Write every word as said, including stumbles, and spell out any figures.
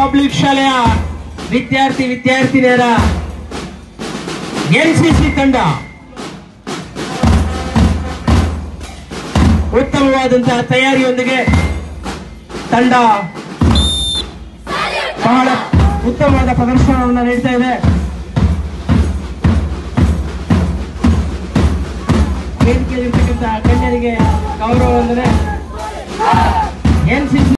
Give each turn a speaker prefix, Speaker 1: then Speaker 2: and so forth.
Speaker 1: Public ಶಾಲೆಯ ವಿದ್ಯಾರ್ಥಿ ವಿದ್ಯಾರ್ಥಿನಿಯರ ಎನ್ಸಿಸಿ ತಂಡ ಉತ್ತಮವಾದಂತಹ ತಯಾರಿಯೊಂದಿಗೆ ತಂಡ ಬಹಳ ಉತ್ತಮವಾದ ಪ್ರದರ್ಶನವನ್ನು ನೀಡ್ತಾ ಇದೆ. ವೇದಿಕೆಯಲ್ಲಿರ್ತಕ್ಕಂಥ ಗಣ್ಯರಿಗೆ ಗೌರವ ವಂದನೆ. ಎನ್ಸಿಸಿ